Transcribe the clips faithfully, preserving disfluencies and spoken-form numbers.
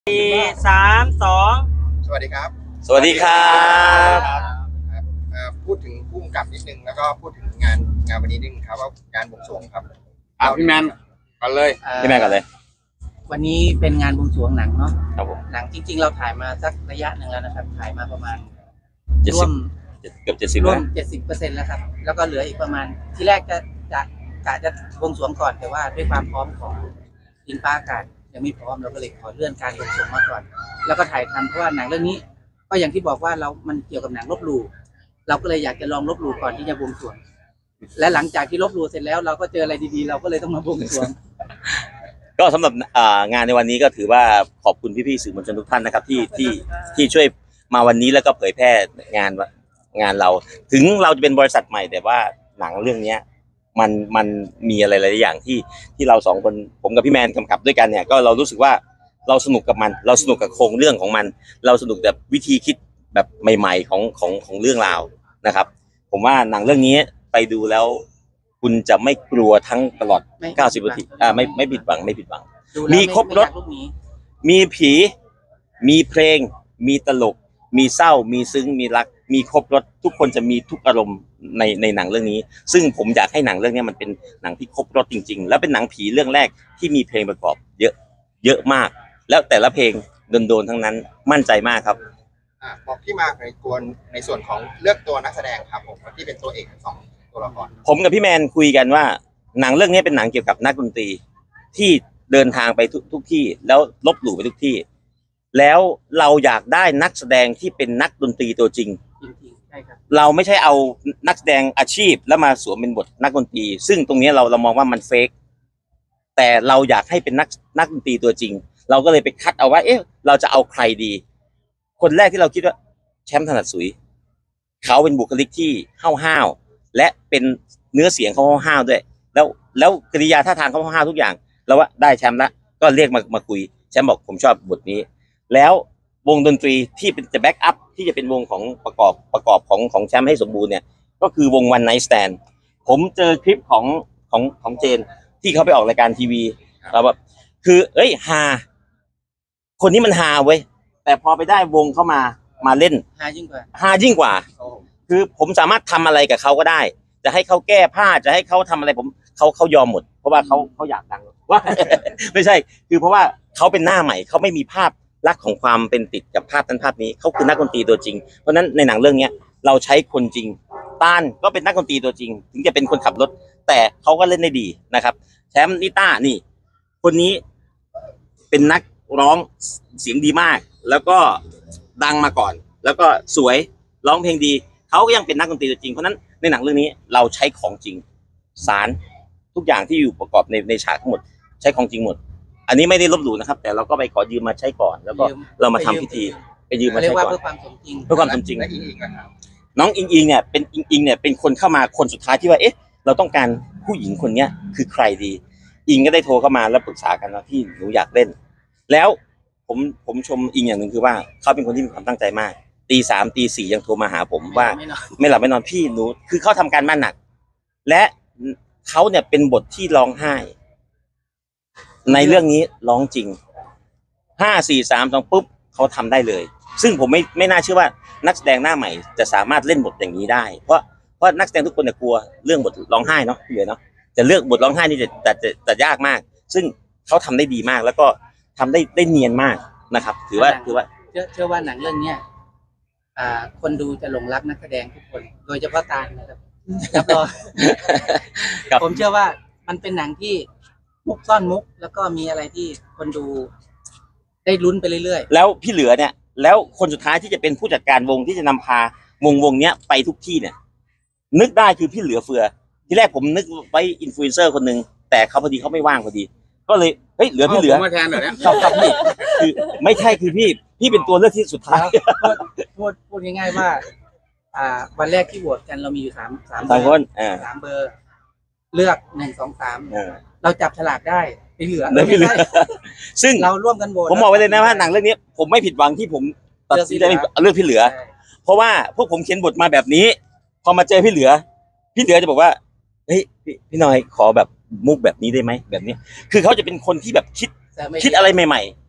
สี่สามสองสวัสดีครับสวัสดีครับพูดถึงผู้กำกับนิดนึงแล้วก็พูดถึงงานงานวันนี้นิดนึงครับว่างานบวงสรวงครับอ่ะพี่แมนก่อนเลยพี่แมนก่อนเลยวันนี้เป็นงานบวงสรวงหนังเนาะครับผมหนังจริงๆเราถ่ายมาสักระยะหนึ่งแล้วนะครับถ่ายมาประมาณร่วมเกือบเจ็ดสิบร่วมเจ็ดสิบเปอร์เซ็นต์แล้วครับแล้วก็เหลืออีกประมาณที่แรกจะจะกะจะบวงสรวงก่อนแต่ว่าด้วยความพร้อมของดินฟ้าอากาศยังไม่พร้อมเราก็เลยขอเลื่อนการบวงสรวงมาก่อนแล้วก็ถ่ายทำเพราะว่าหนังเรื่องนี้ก็อย่างที่บอกว่าเรามันเกี่ยวกับหนังลบหลู่เราก็เลยอยากจะลองลบหลู่ก่อนที่จะบวงสรวงและหลังจากที่ลบหลู่เสร็จแล้วเราก็เจออะไรดีๆเราก็เลยต้องมาบวงสรวงก็สำหรับงานในวันนี้ก็ถือว่าขอบคุณพี่ๆสื่อมวลชนทุกท่านนะครับที่ที่ที่ช่วยมาวันนี้แล้วก็เผยแพร่งานงานเราถึงเราจะเป็นบริษัทใหม่แต่ว่าหนังเรื่องนี้มันมันมีอะไรหลายอย่างที่ที่เราสองคนผมกับพี่แมนกำกับด้วยกันเนี่ยก็เรารู้สึกว่าเราสนุกกับมันเราสนุกกับโครงเรื่องของมันเราสนุกกับวิธีคิดแบบใหม่ๆของของของเรื่องราวนะครับผมว่าหนังเรื่องนี้ไปดูแล้วคุณจะไม่กลัวทั้งตลอดเก้าสิบนาทีอ่าไม่ไม่ผิดหวังไม่ผิดหวังมีครบรสมีผีมีเพลงมีตลกมีเศร้ามีซึ้งมีรักมีครบรสทุกคนจะมีทุกอารมณ์ในในหนังเรื่องนี้ซึ่งผมอยากให้หนังเรื่องนี้มันเป็นหนังที่ครบรสจริงๆแล้วเป็นหนังผีเรื่องแรกที่มีเพลงประกอบเยอะเยอะมากแล้วแต่ละเพลงโดนๆทั้งนั้นมั่นใจมากครับอ่าบอกที่มาในตัวในส่วนของเลือกตัวนักแสดงครับผมที่เป็นตัวเอกทั้งสองตัวละครผมกับพี่แมนคุยกันว่าหนังเรื่องนี้เป็นหนังเกี่ยวกับนักดนตรีที่เดินทางไปทุกทุกที่แล้วลบหลู่ไปทุกที่แล้วเราอยากได้นักแสดงที่เป็นนักดนตรีตัวจริงเราไม่ใช่เอานักแสดงอาชีพแล้วมาสวมเป็นบทนักดนตรีซึ่งตรงนี้เราเรามองว่ามันเฟกแต่เราอยากให้เป็นนักนักดนตรีตัวจริงเราก็เลยไปคัดเอาว่าเอ๊ะเราจะเอาใครดีคนแรกที่เราคิดว่าแชมป์ถนัดสุยเขาเป็นบุคลิกที่ห้าวๆและเป็นเนื้อเสียงเขาห้าวๆด้วยแล้วแล้วกริยาท่าทางเขาห้าวๆทุกอย่างเราว่าได้แชมป์ละก็เรียกมามาคุยแชมป์บอกผมชอบบทนี้แล้ววงดนตรีที่เป็นจะแบ็กอัพที่จะเป็นวงของประกอบประกอบของของแชมป์ให้สมบูรณ์เนี่ยก็คือวง One Night Stand ผมเจอคลิปของของของเจนที่เขาไปออกรายการทีวีแล้วแบบคือเอ้ยฮาคนนี้มันฮาเว้ยแต่พอไปได้วงเข้ามามาเล่นฮายิ่งกว่าฮายิ่งกว่าคือผมสามารถทำอะไรกับเขาก็ได้จะให้เขาแก้ผ้าจะให้เขาทำอะไรผมเขาเขายอมหมดเพราะว่าเขาเขาอยากดังว่าไม่ใช่คือเพราะว่าเขาเป็นหน้าใหม่เขาไม่มีภาพลักษณ์ของความเป็นติดกับภาพนั้นภาพนี้เขาคือนักดนตรีตัวจริงเพราะนั้นในหนังเรื่องนี้เราใช้คนจริงตาลก็เป็นนักดนตรีตัวจริงถึงจะเป็นคนขับรถแต่เขาก็เล่นได้ดีนะครับแชมป์นิต้านี่คนนี้เป็นนักร้องเสียงดีมากแล้วก็ดังมาก่อนแล้วก็สวยร้องเพลงดีเขาก็ยังเป็นนักดนตรีตัวจริงเพราะนั้นในหนังเรื่องนี้เราใช้ของจริงสารทุกอย่างที่อยู่ประกอบในในฉากทั้งหมดใช้ของจริงหมดอันนี้ไม่ได้ลบหลู่นะครับแต่เราก็ไปขอยืมมาใช้ก่อนแล้วก็เรามาทำพิธีไปยืมมาใช้ก่อนเพื่อความสมจริงเพื่อความสมจริงน้องอิงอิงเนี่ยเป็นอิงอิงเนี่ยเป็นคนเข้ามาคนสุดท้ายที่ว่าเอ๊ะเราต้องการผู้หญิงคนนี้คือใครดีอิงก็ได้โทรเข้ามาแล้วปรึกษากันว่าพี่หนูอยากเล่นแล้วผมผมชมอิงอย่างหนึ่งคือว่าเขาเป็นคนที่มีความตั้งใจมากตีสามตีสี่ยังโทรมาหาผมว่าไม่หลับไม่นอนพี่หนูคือเขาทำการบ้านหนักและเขาเนี่ยเป็นบทที่ร้องไห้ในเรื่องนี้ร้องจริงห้าสี่สามสองปุ๊บเขาทำได้เลยซึ่งผมไม่ไม่น่าเชื่อว่านักแสดงหน้าใหม่จะสามารถเล่นบทอย่างนี้ได้เพราะเพราะนักแสดงทุกคนเนี่ยกลัวเรื่องบทร้องไห้เนาะพี่เหลือเนาะจะเลือกบทร้องไห้นี่จะจะจะจะยากมากซึ่งเขาทำได้ดีมากแล้วก็ทำได้ได้เนียนมากนะครับถือว่าถือว่าเชื่อเชื่อว่าหนังเรื่องเนี้ยอ่าคนดูจะหลงรักนักแสดงทุกคนโดยเฉพาะตาลนะครับรับรองผมเชื่อว่ามันเป็นหนังที่มุกซ่อนมุกแล้วก็มีอะไรที่คนดูได้ลุ้นไปเรื่อยๆแล้วพี่เหลือเนี่ยแล้วคนสุดท้ายที่จะเป็นผู้จัดการวงที่จะนำพาวงวงเนี้ยไปทุกที่เนี่ยนึกได้คือพี่เหลือเฟือที่แรกผมนึกไว้อินฟลูเอนเซอร์คนนึงแต่เขาพอดีเขาไม่ว่างพอดีก็เลยเฮ้ยเหลือพี่เหลือมาแทนเหรอเนี่ยครับครับพี่คือไม่ใช่คือพี่พี่เป็นตัวเลือกที่สุดท้ายพูดพูดง่ายๆว่าอ่าวันแรกที่โหวตกันเรามีอยู่สามสามสามคนสามเบอร์เลือกหนึ่งสองสามเราจับฉลากได้พี่เหลือพี่เหลือซึ่งเราร่วมกันโหวตผมบอกไว้เลยนะว่าหนังเรื่องนี้ผมไม่ผิดหวังที่ผมตัดสินใจเลือกพี่เหลือเพราะว่าพวกผมเขียนบทมาแบบนี้พอมาเจอพี่เหลือพี่เหลือจะบอกว่าเฮ้ยพี่พี่น้อยขอแบบมุกแบบนี้ได้ไหมแบบนี้คือเขาจะเป็นคนที่แบบคิดคิดอะไรใหม่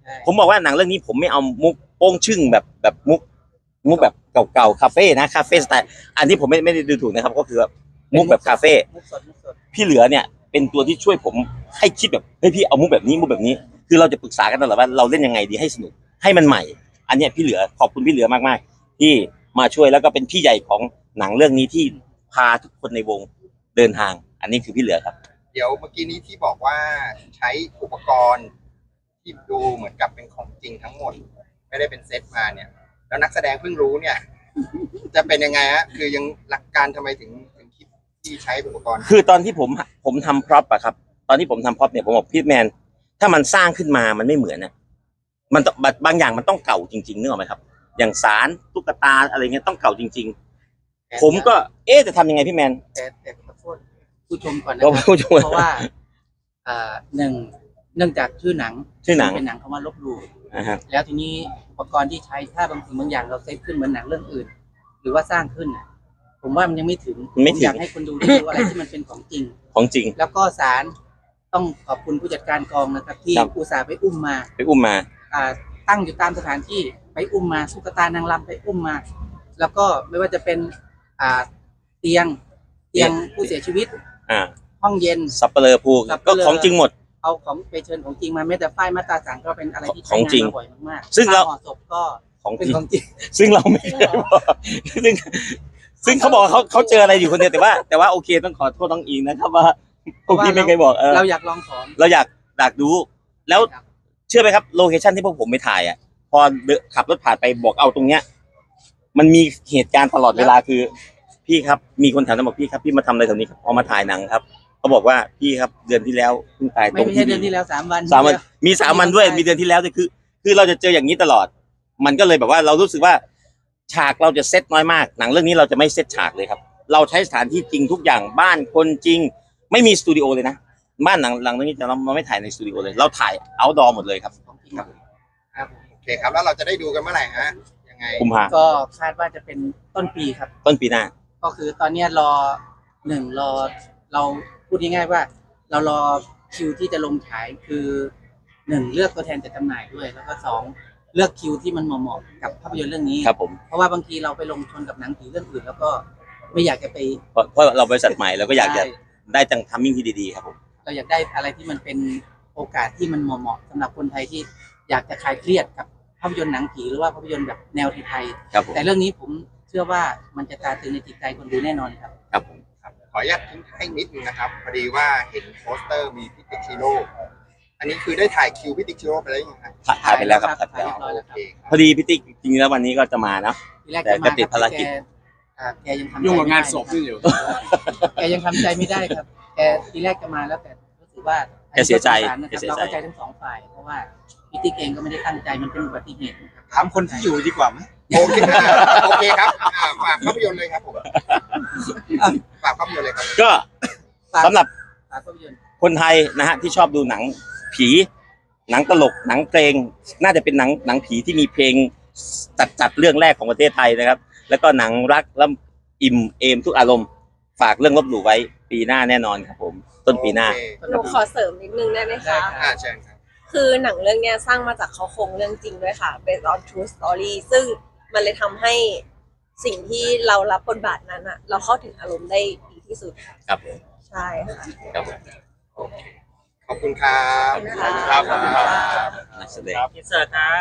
ใช่ผมบอกว่าหนังเรื่องนี้ผมไม่เอามุกโป้งชึ่งแบบแบบมุกมุกแบบเก่าๆคาเฟ่นะคาเฟ่สไตล์อันที่ผมไม่ไม่ได้ดูถูกนะครับก็คือแบบมุกแบบคาเฟ่มุกสดมุกสดพี่เหลือเนี่ยเป็นตัวที่ช่วยผมให้คิดแบบเฮ้ยพี่เอามุกแบบนี้มุกแบบนี้ คือเราจะปรึกษากันตลอดว่าเราเล่นยังไงดีให้สนุกให้มันใหม่ อันเนี้ยพี่เหลือขอบคุณพี่เหลือมากๆที่มาช่วยแล้วก็เป็นพี่ใหญ่ของหนังเรื่องนี้ที่พาทุกคนในวงเดินทาง อันนี้คือพี่เหลือครับเดี๋ยวเมื่อกี้นี้ที่บอกว่าใช้อุปกรณ์ที่ดูเหมือนกับเป็นของจริงทั้งหมด ไม่ได้เป็นเซตมาเนี่ย แล้วนักแสดงเพิ่งรู้เนี่ย จะเป็นยังไงฮะคือยังหลักการทำไมถึงถึงคิดที่ใช้อุปกรณ์คือตอนที่ผมผมทำพร็อพอะครับ ตอนที่ผมทำพร็อพเนี่ยผมบอกพี่แมนถ้ามันสร้างขึ้นมามันไม่เหมือนนะมันต้องบางอย่างมันต้องเก่าจริงๆนึกออกไหมครับ อย่างสารตุ๊กตาอะไรเงี้ยต้องเก่าจริง ๆ ผมก็เอ๊ะจะทำยังไงพี่แมนแต่แต่ขอโทษผู้ชมก่อนนะก็ครับผู้ชมเพราะว่าอ่าหนึ่งเนื่องจากชื่อหนังชื่อหนังเป็นหนังคำว่าลบหลู่นะฮะแล้วทีนี้อุปกรณ์ที่ใช้ถ้าบางสิ่งบางอย่างเราเซตขึ้นเหมือนหนังเรื่องอื่น หรือว่าสร้างขึ้นน่ะผมว่ามันยังไม่ถึงไม่ผมถึงอยากให้คนดูได้ดูอะไรที่มันเป็นของจริงของจริงแล้วก็สารต้องขอบคุณผู้จัดการกองนะครับ ที่ครับอุตส่าห์ไปอุ้มมาไปอุ้มมาอ่าตั้งอยู่ตามสถานที่ไปอุ้มมาตุ๊กตานางรำไปอุ้มมา แล้วก็ไม่ว่าจะเป็นอ่าเตียงเตียงผู้เสียชีวิตอ่าห้องเย็นซับเปลือผูกซับเปก็ลือของจริงหมดเอาของไปเชิญของจริงมาแม้แต่ป้ายมาตราสังก็เป็นอะไรที่ขใช้องงาจรินงมาบ่อยมากๆซึ่งเราผ้ห่อศพก็ของเป็นจริงของจริงซึ่งเราไม่เคยบอกซึ่งซึ่งเขาบอกว่าเขาเขาเจออะไรอยู่คนเดียวแต่ว่า แต่ว่าโอเคต้องขอโทษน้องอิงนะครับว่าพวกพี่ไม่เคยบอกเออเราอยากลองของเราอยากอยากดูแล้วเชื่อไหมครับโลเคชั่นที่พวกผมไปถ่ายอ่ะพอเดินขับรถผ่านไปบอกเอาตรงเนี้ยมันมีเหตุการณ์ตลอดเวลาคือ พี่ครับมีคนถามมาบอกพี่ครับพี่มาทำอะไรแถวนี้ครับเอามาถ่ายหนังครับเขาบอกว่าพี่ครับเดือนที่แล้วเพิ่งตายตไม่รงไม่ใช่ที่เดือนที่แล้วสามวันสามวันมีสามวันด้วยมีเดือนที่แล้วด้วยคือ คือเราจะเจออย่างนี้ตลอด มันก็เลยแบบว่าเรารู้สึกว่า ฉากเราจะเซตน้อยมากหนังเรื่องนี้เราจะไม่เซตฉากเลยครับ เราใช้สถานที่จริงทุกอย่างบ้านคนจริง ไม่มีสตูดิโอเลยนะบ้านหนังหลังเรื่องนี้จะเราเราไม่ถ่ายในสตูดิโอเลย เราถ่ายเอาท์ดอร์หมดเลยครับของจริงครับครับโอเคครับแล้วเราจะได้ดูกันเมื่อไหร่ฮะยังไงกุมภาก็คาดว่าจะเป็นต้นปีครับต้นปีหน้าก็คือตอนเนี้ยรอหนึ่งรอเราพูดง่ายๆว่า เรารอคิวที่จะลงฉายคือหนึ่งเลือกตัวแทนจัดจำหน่ายด้วย แล้วก็สองเลือกคิวที่มันเหมาะๆกับภาพยนตร์เรื่องนี้ครับผมเพราะว่าบางทีเราไปลงชนกับหนังผีเรื่องอื่น แล้วก็ไม่อยากจะไปเพราะเพราะเราบริษัทใหม่เราก็อยากจะได้ได้จังทัมมิ่งที่ดีๆครับผมเราอยากได้อะไรที่มันเป็นโอกาสที่มันเหมาะๆสำหรับคนไทยที่อยากจะคลายเครียดกับภาพยนตร์หนังผีหรือว่าภาพยนตร์แบบแนวไทยครับผมๆแต่เรื่องนี้ผมเชื่อว่ามันจะตราตรึงในจิตใจคนดูแน่นอนครับครับผมครับขออนุญาตทิ้งให้นิดนึงนะครับพอดีว่าเห็นโปสเตอร์มีพิติกชิโร่อันนี้คือได้ถ่ายคิวพิติกชิโร่ไปแล้วยังไงถ่ายถ่ายไปแล้วครับถ่ายไปถ่ายแล้วเรียบร้อยแล้วครับโอเคครับพอดีพี่ติ๊กจริงๆแล้ววันนี้ก็จะมาเนาะทีแรกแต่จะก็มาติดภารกิจแกอ่าแกยังทำใจยุ่งกับงานศพไม่นี่ได้อยู่แกยังทำใจไม่ได้ครับ แกทีแรกจะมาแล้วแต่รู้สึกว่าแกเสียใจอันนี้แกก็เสีสยงสารใจนะครับเราเข้าใจทั้งสองฝ่ายเพราะว่าพิติกเองก็ไม่ได้ตั้งใจมันเป็นอุบัติเหตุนะครับถามคนที่อยู่ดีกว่าไหมโอเคอ่าโอเคครับอ่าฝากภาพยนตร์เลยครับผมฝากภาพยนตร์เลยครับก็สำหรับฝากภาพยนตร์คนไทยนะฮะที่ชอบดูหนังผี หนังตลกหนังเพลงน่าจะเป็นหนังหนังผีที่มีเพลงจัดจัดเรื่องแรกของประเทศไทยนะครับ แล้วก็หนังรักและอิ่มเอมทุกอารมณ์ฝากเรื่องลบหลู่ไว้ปีหน้าแน่นอนครับผม ต้นปีหน้าโอเคหนูขอเสริมนิดนึงได้ไหมได้คะคอ่ารับเชิญครับคือหนังเรื่องเนี้ยสร้างมาจากเขาโครงเรื่องจริงด้วยค่ะ based on true story ซึ่งมันเลยทำให้สิ่งที่เรารับบทบาทนั้นอะเราเข้าถึงอารมณ์ได้ดีที่สุดค่ะครับผมใช่ค่ะครับผมขอบคุณครับขอบคุณค่ะขอบคุณครับนักแสดงอินเสิร์ตนะ